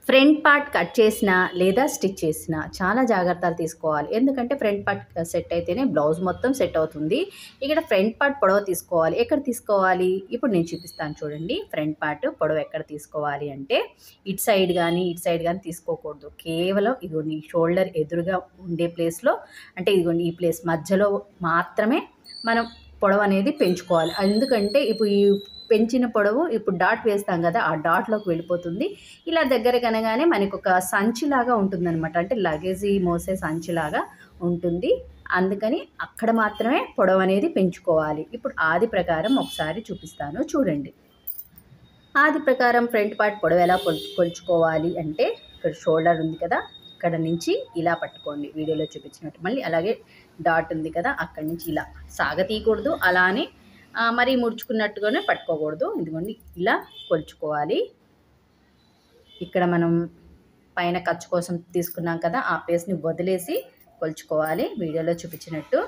Front part cut చేసినా లేదా stitch చేసినా చాలా జాగ్రత్తలు తీసుకోవాలి. ఎందుకంటే ఫ్రంట్ పార్ట్ సెట్ అయితేనే బ్లౌజ్ మొత్తం సెట్ అవుతుంది. ఇక్కడ ఫ్రంట్ పార్ట్ పొడవు తీసుకోవాలి. ఎక్కడ తీసుకోవాలి? ఇప్పుడు నేను చూపిస్తాను చూడండి. ఫ్రంట్ పార్ట్ పొడవు ఎక్కడ తీసుకోవాలి అంటే ఇటు సైడ్ కానీ తీసుకోకూడదు. కేవలం ఇదిగోండి ఈ షోల్డర్ ఎదురుగా ఉండే ప్లేస్లో, అంటే ఇదిగోండి ఈ ప్లేస్ మధ్యలో మాత్రమే మనం పొడవు అనేది పెంచుకోవాలి. ఎందుకంటే ఇప్పుడు ఈ పెంచిన పొడవు ఇప్పుడు డాట్ వేస్తాం కదా, ఆ డాట్లోకి వెళ్ళిపోతుంది. ఇలా దగ్గర కనగానే మనకు ఒక సంచిలాగా ఉంటుందన్నమాట. అంటే లగేజీ మోసే సంచిలాగా ఉంటుంది. అందుకని అక్కడ మాత్రమే పొడవు అనేది పెంచుకోవాలి. ఇప్పుడు ఆది ప్రకారం ఒకసారి చూపిస్తాను చూడండి. ఆది ప్రకారం ఫ్రంట్ పార్ట్ పొడవు ఎలా కొలుచుకోవాలి అంటే, ఇక్కడ షోల్డర్ ఉంది కదా, ఇక్కడ నుంచి ఇలా పట్టుకోండి వీడియోలో చూపించినట్టు. మళ్ళీ అలాగే డాట్ ఉంది కదా, అక్కడి నుంచి ఇలా సాగతీయకూడదు, అలానే మరీ ముడుచుకున్నట్టుగానే పట్టుకోకూడదు. ఇదిగోండి ఇలా కొలుచుకోవాలి. ఇక్కడ మనం పైన ఖర్చు కోసం తీసుకున్నాం కదా, ఆ ప్లేస్ని వదిలేసి కొలుచుకోవాలి వీడియోలో చూపించినట్టు.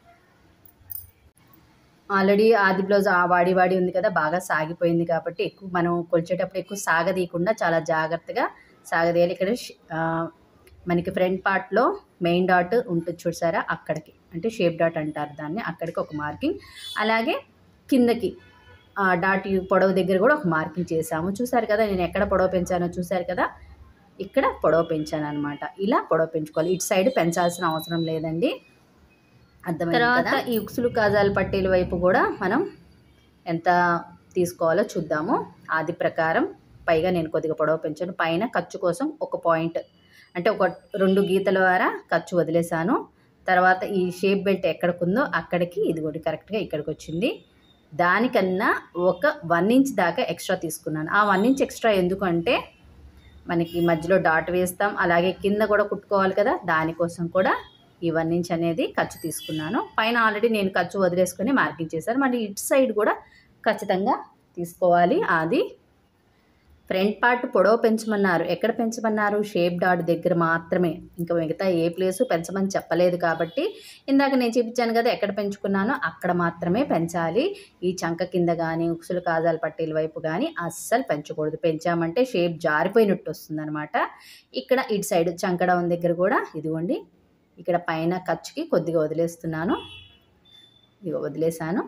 ఆల్రెడీ ఆది బ్లౌజ్ వాడి ఉంది కదా, బాగా సాగిపోయింది కాబట్టి ఎక్కువ మనం కొలిచేటప్పుడు ఎక్కువ సాగదీయకుండా చాలా జాగ్రత్తగా సాగదీయాలి. ఇక్కడ మనకి ఫ్రంట్ పార్ట్లో మెయిన్ డాట్ ఉంటుంది చూసారా, అక్కడికి అంటే షేప్ డాట్ అంటారు దాన్ని, అక్కడికి ఒక మార్కింగ్. అలాగే కిందకి డాట్ పొడవు దగ్గర కూడా ఒక మార్కింగ్ చేసాము. చూసారు కదా నేను ఎక్కడ పొడవు పెంచానో, చూసారు కదా ఇక్కడ పొడవు పెంచాను అనమాట. ఇలా పొడవు పెంచుకోవాలి. ఇటు సైడ్ పెంచాల్సిన అవసరం లేదండి, అర్థమైంది. తర్వాత ఈ ఉక్సులు కాజాల పట్టీల వైపు కూడా మనం ఎంత తీసుకోవాలో చూద్దాము. ఆది ప్రకారం పైగా నేను కొద్దిగా పొడవు పెంచాను. పైన ఖర్చు కోసం ఒక పాయింట్, అంటే ఒక 2 గీతల ద్వారా ఖర్చు వదిలేసాను. తర్వాత ఈ షేప్ బెల్ట్ ఎక్కడికి అక్కడికి ఇదిగోటి కరెక్ట్గా ఇక్కడికి వచ్చింది. దానికన్నా ఒక 1 ఇంచ్ దాకా ఎక్స్ట్రా తీసుకున్నాను. ఆ 1 ఇంచ్ ఎక్స్ట్రా ఎందుకంటే మనకి మధ్యలో డాట్ వేస్తాం, అలాగే కింద కూడా కుట్టుకోవాలి కదా, దానికోసం కూడా ఈ 1 ఇంచ్ అనేది ఖర్చు తీసుకున్నాను. పైన ఆల్రెడీ నేను ఖర్చు వదిలేసుకొని మార్కింగ్ చేశాను. మరి ఇటు సైడ్ కూడా ఖచ్చితంగా తీసుకోవాలి. అది ఫ్రంట్ పార్ట్ పొడవు పెంచమన్నారు. ఎక్కడ పెంచమన్నారు? షేప్ డాట్ దగ్గర మాత్రమే, ఇంకా మిగతా ఏ ప్లేసు పెంచమని చెప్పలేదు. కాబట్టి ఇందాక నేను చూపించాను కదా ఎక్కడ పెంచుకున్నానో అక్కడ మాత్రమే పెంచాలి. ఈ చంక కింద కానీ ఉక్సులు కాజాల పట్టీల వైపు కానీ అస్సలు పెంచకూడదు. పెంచామంటే షేప్ జారిపోయినట్టు వస్తుంది అనమాట. ఇక్కడ ఇటు సైడ్ చంక డౌన్ దగ్గర కూడా ఇదిగోండి, ఇక్కడ పైన ఖర్చుకి కొద్దిగా వదిలేస్తున్నాను, ఇదిగో వదిలేసాను.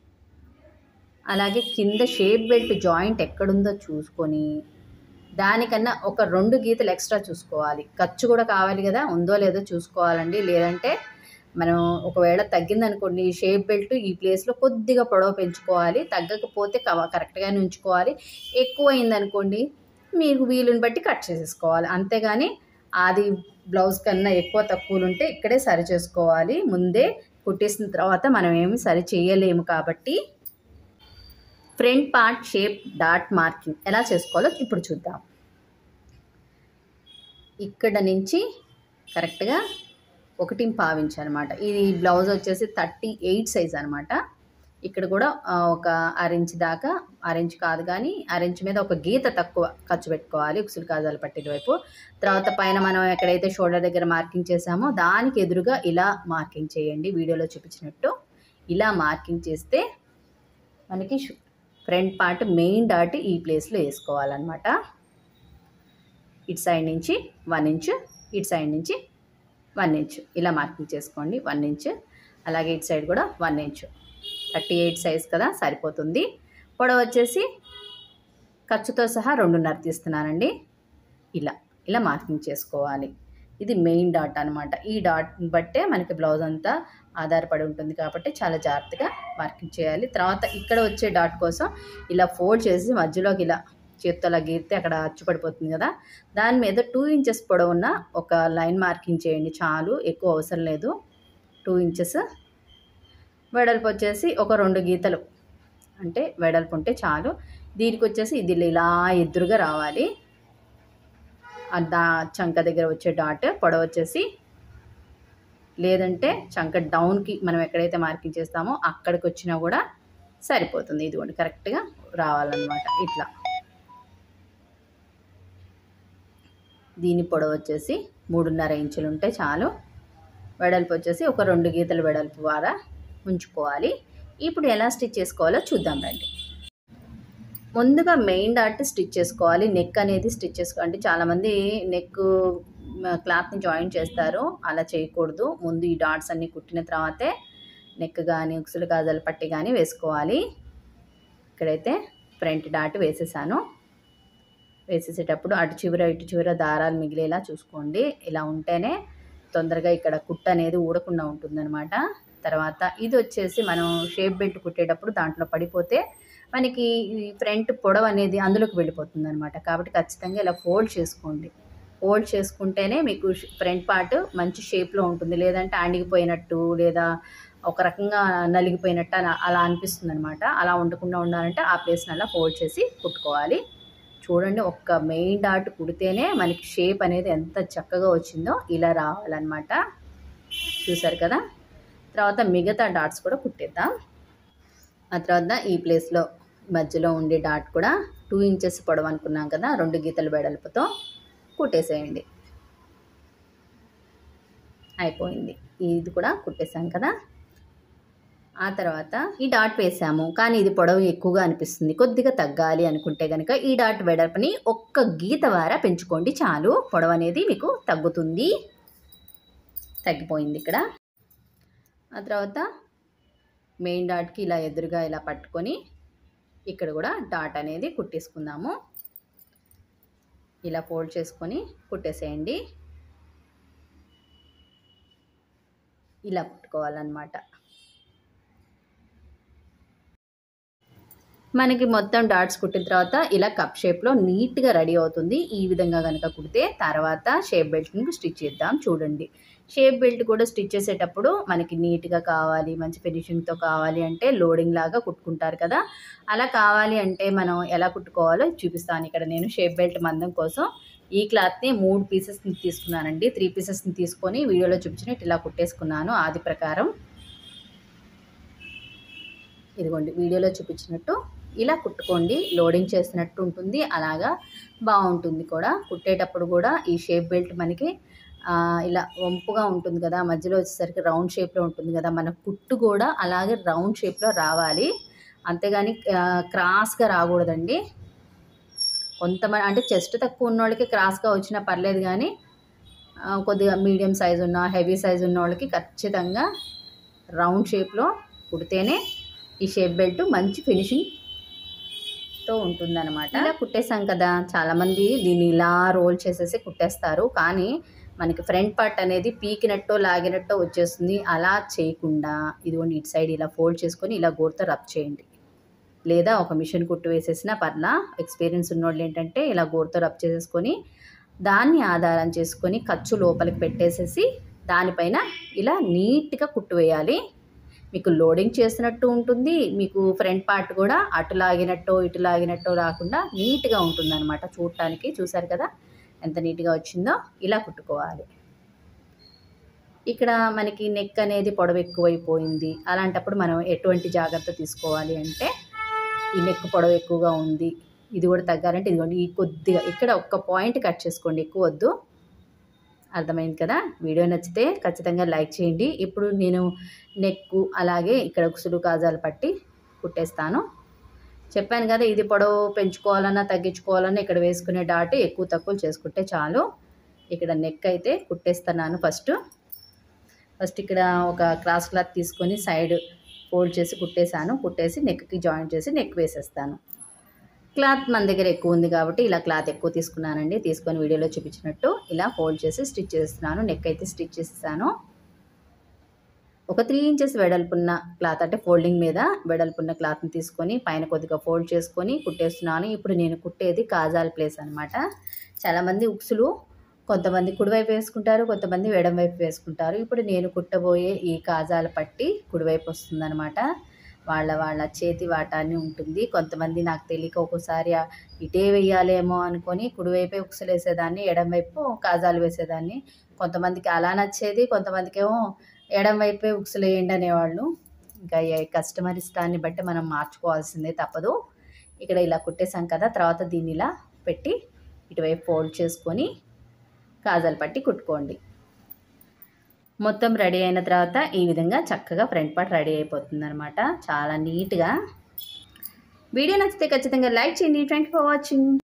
అలాగే కింద షేప్ బెల్ట్ జాయింట్ ఎక్కడుందో చూసుకొని దానికన్నా ఒక 2 గీతలు ఎక్స్ట్రా చూసుకోవాలి. ఖర్చు కూడా కావాలి కదా, ఉందో లేదో చూసుకోవాలండి. లేదంటే మనం ఒకవేళ తగ్గిందనుకోండి ఈ షేప్ బెల్ట్ ఈ ప్లేస్లో కొద్దిగా పొడవు పెంచుకోవాలి. తగ్గకపోతే కరెక్ట్గానే ఉంచుకోవాలి. ఎక్కువ అయిందనుకోండి మీకు వీలుని బట్టి కట్ చేసేసుకోవాలి. అంతేగాని అది బ్లౌజ్ కన్నా ఎక్కువ తక్కువలు ఉంటే ఇక్కడే సరి చేసుకోవాలి. ముందే కుట్టేసిన తర్వాత మనం ఏమి సరి చేయలేము. కాబట్టి front part shape dot marking ఎలా చేసుకోవాలో ఇప్పుడు చూద్దాం. ఇక్కడ నుంచి కరెక్ట్గా 1.5 ఇంచ్ అనమాట. ఇది బ్లౌజ్ వచ్చేసి 38 సైజ్ అనమాట. ఇక్కడ కూడా ఒక 1/2 ఇంచ్ దాకా, 1/2 ఇంచ్ కాదు కానీ 1/2 ఇంచ్ మీద ఒక గీత తక్కువ ఖర్చు పెట్టుకోవాలి ఉక్సులు కాజాల పట్టీల వైపు. తర్వాత పైన మనం ఎక్కడైతే షోల్డర్ దగ్గర మార్కింగ్ చేసామో దానికి ఎదురుగా ఇలా మార్కింగ్ చేయండి వీడియోలో చూపించినట్టు. ఇలా మార్కింగ్ చేస్తే మనకి ఫ్రంట్ పార్ట్ మెయిన్ డాట్ ఈ ప్లేస్లో వేసుకోవాలన్నమాట. ఇటు సైడ్ నుంచి 1 ఇంచ్, ఇటు సైడ్ నుంచి 1 ఇంచ్ ఇలా మార్కింగ్ చేసుకోండి. 1 ఇంచ్, అలాగే ఇటు సైడ్ కూడా 1 ఇంచ్. 38 సైజ్ కదా, సరిపోతుంది. పొడవు వచ్చేసి ఖర్చుతో సహా 2.5 తీస్తున్నానండి. ఇలా మార్కింగ్ చేసుకోవాలి. ఇది మెయిన్ డాట్ అనమాట. ఈ డాట్ బట్టే మనకి బ్లౌజ్ అంతా ఆధారపడి ఉంటుంది కాబట్టి చాలా జాగ్రత్తగా మార్కింగ్ చేయాలి. తర్వాత ఇక్కడ వచ్చే డాట్ కోసం ఇలా ఫోల్డ్ చేసి మధ్యలోకి ఇలా చేత్తో అలా గీరితే అక్కడ అచ్చు పడిపోతుంది కదా, దాని మీద 2 ఇంచెస్ పొడవున్న ఒక లైన్ మార్కింగ్ చేయండి చాలు, ఎక్కువ అవసరం లేదు. 2 ఇంచెస్ వెడల్పు వచ్చేసి ఒక 2 గీతలు అంటే వెడల్పు ఉంటే చాలు. దీనికి వచ్చేసి ఇది ఇలా ఎదురుగా రావాలి. చంక దగ్గర వచ్చే డాట్ పొడవు వచ్చేసి, లేదంటే చంక డౌన్కి మనం ఎక్కడైతే మార్కింగ్ చేస్తామో అక్కడికి వచ్చినా కూడా సరిపోతుంది. ఇదిగోండి కరెక్ట్గా రావాలన్నమాట. ఇట్లా దీని పొడవు వచ్చేసి 3.5 ఇంచులు ఉంటే చాలు. వెడల్పు వచ్చేసి ఒక 2 గీతలు వెడల్పు ద్వారా ఉంచుకోవాలి. ఇప్పుడు ఎలా స్టిచ్ చేసుకోవాలో చూద్దాం రండి. ముందుగా మెయిన్ డాట్ స్టిచ్ చేసుకోవాలి. నెక్ అనేది స్టిచ్ అంటే చాలామంది నెక్ క్లాత్‌ని జాయిన్ చేస్తారు. అలా చేయకూడదు. ముందు ఈ డాట్స్ అన్నీ కుట్టిన తర్వాతే నెక్ గానీ, ఉక్సులు కాజాల పట్టీ గానీ వేసుకోవాలి. ఇక్కడైతే ఫ్రంట్ డాట్ వేసేసాను. వేసేసేటప్పుడు అటు చివర, ఇటు చివర దారాలు మిగిలేలా చూసుకోండి. ఇలా ఉంటేనే తొందరగా ఇక్కడ కుట్టు అనేది ఊడకుండా ఉంటుందనమాట. తర్వాత ఇది వచ్చేసి మనం షేప్ బెల్ట్ కుట్టేటప్పుడు దాంట్లో పడిపోతే మనకి ఈ ఫ్రంట్ పొడవు అనేది అందులోకి వెళ్ళిపోతుందనమాట. కాబట్టి ఖచ్చితంగా ఇలా ఫోల్డ్ చేసుకోండి. ఫోల్డ్ చేసుకుంటేనే మీకు ఫ్రంట్ పార్ట్ మంచి షేప్‌లో ఉంటుంది. లేదంటే అణిగిపోయినట్టు లేదా ఒక రకంగా నలిగిపోయినట్టు అలా అనిపిస్తుందనమాట. అలా ఉండకుండా ఉండాలంటే ఆ ప్లేస్‌ని అలా ఫోల్డ్ చేసి కుట్టుకోవాలి. చూడండి, ఒక్క మెయిన్ డాట్ కుడితేనే మనకి షేప్ అనేది ఎంత చక్కగా వచ్చిందో ఇలా రావాలన్నమాట. చూసారు కదా. తర్వాత మిగతా డాట్స్ కూడా కుట్టేద్దాం. ఆ తర్వాత ఈ ప్లేస్‌లో మధ్యలో ఉండే డాట్ కూడా 2 ఇంచెస్ పొడవు అనుకున్నాం కదా, 2 గీతల వెడల్పుతో కుట్టేసేయండి. అయిపోయింది. ఇది కూడా కుట్టేసాం కదా. ఆ తర్వాత ఈ డాట్ వేసాము, కానీ ఇది పొడవు ఎక్కువగా అనిపిస్తుంది, కొద్దిగా తగ్గాలి అనుకుంటే కనుక ఈ డాట్ వెడల్పుని ఒక్క గీత వారా పెంచుకోండి చాలు. పొడవు అనేది మీకు తగ్గుతుంది. తగ్గిపోయింది ఇక్కడ. ఆ తర్వాత మెయిన్ డాట్కి ఇలా ఎదురుగా ఇలా పట్టుకొని ఇక్కడ కూడా డాట్ అనేది కుట్టేసుకుందాము. ఇలా ఫోల్డ్ చేసుకొని కుట్టేసేయండి. ఇలా కుట్టుకోవాలన్నమాట. మనకి మొత్తం డాట్స్ కుట్టిన తర్వాత ఇలా కప్ షేప్లో నీట్గా రెడీ అవుతుంది. ఈ విధంగా కనుక కుడితే తర్వాత షేప్ బెల్ట్ని స్టిచ్ చేద్దాం. చూడండి, షేప్ బెల్ట్ కూడా స్టిచ్ చేసేటప్పుడు మనకి నీట్గా కావాలి, మంచి ఫినిషింగ్తో కావాలి అంటే లోడింగ్ లాగా కుట్టుకుంటారు కదా. అలా కావాలి అంటే మనం ఎలా కుట్టుకోవాలో చూపిస్తాను. ఇక్కడ నేను షేప్ బెల్ట్ మందం కోసం ఈ క్లాత్ని 3 పీసెస్ని తీసుకున్నానండి. 3 పీసెస్ని తీసుకొని వీడియోలో చూపించినట్టు ఇలా కుట్టేసుకున్నాను ఆది ప్రకారం. ఇదిగోండి, వీడియోలో చూపించినట్టు ఇలా కుట్టుకోండి. లోడింగ్ చేసినట్టు ఉంటుంది, అలాగా బాగుంటుంది కూడా. కుట్టేటప్పుడు కూడా ఈ షేప్ బెల్ట్ మనకి ఇలా వంపుగా ఉంటుంది కదా, మధ్యలో వచ్చేసరికి రౌండ్ షేప్లో ఉంటుంది కదా, మన కుట్టు కూడా అలాగే రౌండ్ షేప్లో రావాలి. అంతేగాని క్రాస్గా రాకూడదండి. కొంతమంది అంటే చెస్ట్ తక్కువ ఉన్న వాళ్ళకి క్రాస్గా వచ్చినా పర్లేదు, కానీ కొద్దిగా మీడియం సైజు ఉన్న హెవీ సైజు ఉన్న వాళ్ళకి ఖచ్చితంగా రౌండ్ షేప్లో కుడితేనే ఈ షేప్ బెల్ట్ మంచి ఫినిషింగ్తో ఉంటుందన్నమాట. ఇలా కుట్టేసాం కదా, చాలామంది దీన్ని ఇలా రోల్ చేసేసి కుట్టేస్తారు, కానీ మనకి ఫ్రంట్ పార్ట్ అనేది పీకినట్టో లాగినట్టో వచ్చేస్తుంది. అలా చేయకుండా ఇదిగోండి, ఇటు సైడ్ ఇలా ఫోల్డ్ చేసుకొని ఇలా గోరుతో రబ్ చేయండి. లేదా ఒక మిషన్ కుట్టు వేసేసినా పర్లా. ఎక్స్పీరియన్స్ ఉన్నోళ్ళు ఏంటంటే ఇలా గోరుతో రబ్ చేసేసుకొని దాన్ని ఆధారం చేసుకొని ఖర్చు లోపలికి పెట్టేసేసి దానిపైన ఇలా నీట్గా కుట్టు వేయాలి. మీకు లోడింగ్ చేసినట్టు ఉంటుంది, మీకు ఫ్రంట్ పార్ట్ కూడా అటు లాగినట్టో ఇటు లాగినట్టో రాకుండా నీట్గా ఉంటుంది అనమాట చూడటానికి. చూసారు కదా ఎంత నీట్గా వచ్చిందో. ఇలా కుట్టుకోవాలి. ఇక్కడ మనకి నెక్ అనేది పొడవు ఎక్కువైపోయింది. అలాంటప్పుడు మనం ఎటువంటి జాగ్రత్త తీసుకోవాలి అంటే, ఈ నెక్ పొడవు ఎక్కువగా ఉంది, ఇది కూడా తగ్గాలంటే ఇదిగోండి ఈ కొద్దిగా ఇక్కడ ఒక్క పాయింట్ కట్ చేసుకోండి, ఎక్కువ వద్దు. అర్థమైంది కదా. వీడియో నచ్చితే ఖచ్చితంగా లైక్ చేయండి. ఇప్పుడు నేను నెక్కు అలాగే ఇక్కడ ఉక్సులు కాజాలు పట్టి కుట్టేస్తాను. చెప్పాను కదా, ఇది పొడవు పెంచుకోవాలన్నా తగ్గించుకోవాలన్నా ఇక్కడ వేసుకునే డాట్ ఎక్కువ తక్కువ చేసుకుంటే చాలు. ఇక్కడ నెక్ అయితే కుట్టేస్తున్నాను. ఫస్ట్ ఇక్కడ ఒక క్రాస్ క్లాత్ తీసుకొని సైడ్ ఫోల్డ్ చేసి కుట్టేశాను. కుట్టేసి నెక్కి జాయింట్ చేసి నెక్ వేసేస్తాను. క్లాత్ మన దగ్గర ఎక్కువ ఉంది కాబట్టి ఇలా క్లాత్ ఎక్కువ తీసుకున్నానండి. తీసుకొని వీడియోలో చూపించినట్టు ఇలా ఫోల్డ్ చేసి స్టిచ్ చేస్తున్నాను. నెక్ అయితే స్టిచ్ చేసేసాను. ఒక 3 ఇంచెస్ వెడల్పున్న క్లాత్ అంటే ఫోల్డింగ్ మీద వెడల్పున్న క్లాత్ని తీసుకొని పైన కొద్దిగా ఫోల్డ్ చేసుకొని కుట్టేస్తున్నాను. ఇప్పుడు నేను కుట్టేది కాజాల ప్లేస్ అనమాట. చాలామంది ఉక్సులు కొంతమంది కుడివైపు వేసుకుంటారు, కొంతమంది ఎడం వైపు వేసుకుంటారు. ఇప్పుడు నేను కుట్టబోయే ఈ కాజాల పట్టి కుడివైపు వస్తుందన్నమాట. వాళ్ళ చేతి వాటాన్ని ఉంటుంది. కొంతమంది నాకు తెలియక ఒక్కోసారి ఇటే వేయాలేమో అనుకొని కుడివైపే ఉక్సులు వేసేదాన్ని, ఎడం వైపు కాజాలు వేసేదాన్ని. కొంతమందికి అలా నచ్చేది, కొంతమందికి ఏమో ఎడం వైపే ఉక్సులు వేయండి అనేవాళ్ళు. ఇంకా కస్టమర్ ఇష్టాన్ని బట్టి మనం మార్చుకోవాల్సిందే, తప్పదు. ఇక్కడ ఇలా కుట్టేసాం కదా, తర్వాత దీన్ని ఇలా పెట్టి ఇటువైపు ఫోల్డ్ చేసుకొని కాజాలు పట్టి కుట్టుకోండి. మొత్తం రెడీ అయిన తర్వాత ఈ విధంగా చక్కగా ఫ్రంట్ పార్ట్ రెడీ అయిపోతుంది అనమాట. చాలా నీట్గా. వీడియో నచ్చితే ఖచ్చితంగా లైక్ చేయండి. Thank you for watching.